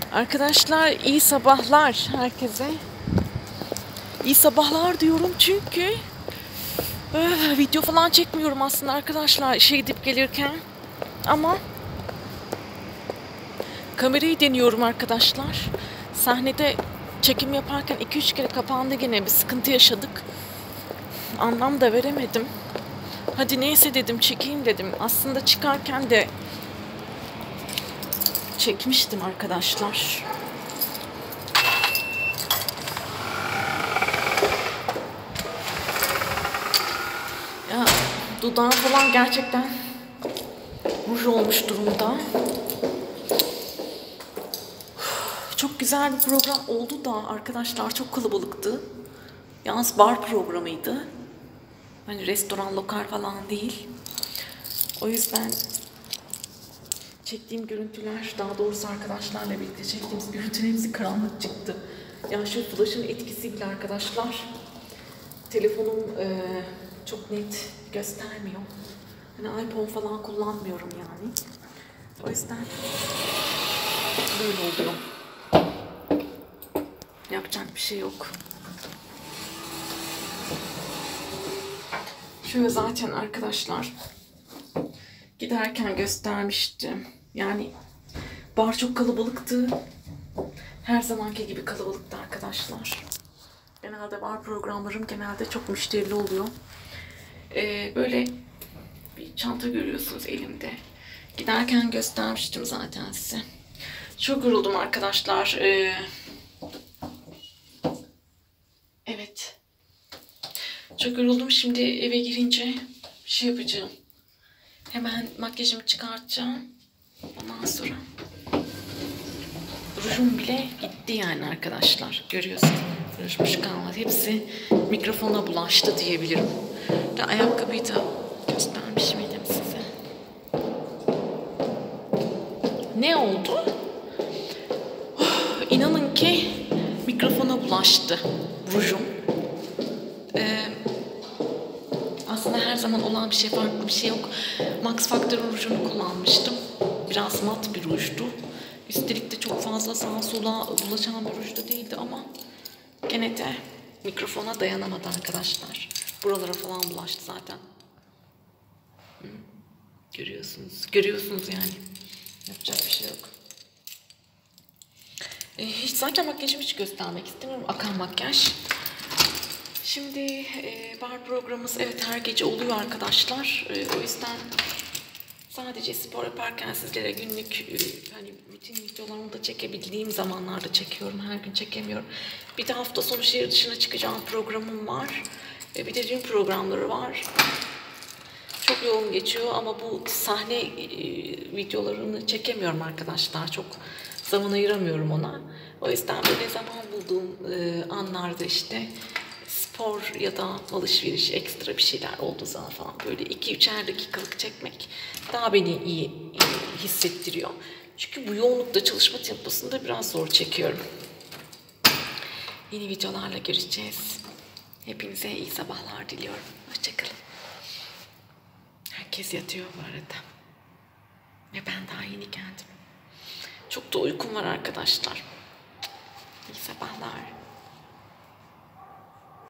Arkadaşlar iyi sabahlar herkese. İyi sabahlar diyorum çünkü video falan çekmiyorum aslında arkadaşlar işe gidip gelirken. Ama kamerayı deniyorum arkadaşlar. Sahnede çekim yaparken 2-3 kere kapandı, gene bir sıkıntı yaşadık. Anlam da veremedim. Hadi neyse dedim, çekeyim dedim. Aslında çıkarken de çekmiştim arkadaşlar. Ya dudağım falan gerçekten ruj olmuş durumda. Çok güzel bir program oldu da arkadaşlar, çok kalabalıktı. Yalnız bar programıydı. Hani restoran, lokal falan değil. O yüzden çektiğim görüntüler, daha doğrusu arkadaşlarla birlikte çektiğimiz görüntüler hepsi karanlık çıktı. Yani şu flash'ın etkisi bile arkadaşlar, telefonum çok net göstermiyor. Hani iPhone falan kullanmıyorum yani. O yüzden böyle oluyor. Yapacak bir şey yok. Şöyle zaten arkadaşlar giderken göstermiştim. Yani bar çok kalabalıktı. Her zamanki gibi kalabalıktı arkadaşlar. Genelde bar programlarım genelde çok müşterili oluyor. Böyle bir çanta görüyorsunuz elimde. Giderken göstermiştim zaten size. Çok yoruldum arkadaşlar. Evet. Çok yoruldum. Şimdi eve girince şey yapacağım. Hemen makyajımı çıkartacağım. Ondan sonra rujum bile gitti yani arkadaşlar. Görüyorsunuz. Rujmuş kalmadı. Hepsi mikrofona bulaştı diyebilirim. Ve ayakkabıyı da göstermiş miydim size? Ne oldu? İnanın ki mikrofona bulaştı rujum. Aslında her zaman olan bir şey, farklı bir şey yok. Max Factor'ın rujunu kullanmıştım. Biraz mat bir rujdu. Üstelik de çok fazla sağa sola bulaşan bir ruj da değildi ama gene de mikrofona dayanamadı arkadaşlar. Buralara falan bulaştı zaten. Görüyorsunuz yani. Yapacak bir şey yok. Hiç zaten makyajımı hiç göstermek istemiyorum. Akan makyaj. Şimdi bar programımız evet her gece oluyor arkadaşlar. O yüzden sadece spor yaparken sizlere günlük hani rutin videolarımı da çekebildiğim zamanlarda çekiyorum. Her gün çekemiyorum. Bir de hafta sonu şehir dışına çıkacağım programım var. Bir de düğün programları var. Çok yoğun geçiyor ama bu sahne videolarını çekemiyorum arkadaşlar. Çok zaman ayıramıyorum ona. O yüzden böyle zaman bulduğum anlarda işte spor ya da alışveriş, ekstra bir şeyler olduğu zaman falan böyle 2-3'er dakikalık çekmek daha beni iyi hissettiriyor. Çünkü bu yoğunlukta çalışma temposunda biraz zor çekiyorum. Yeni videolarla görüşeceğiz. Hepinize iyi sabahlar diliyorum. Hoşçakalın. Herkes yatıyor bu arada. Ve ben daha yeni geldim. Çok da uykum var arkadaşlar. İyi sabahlar.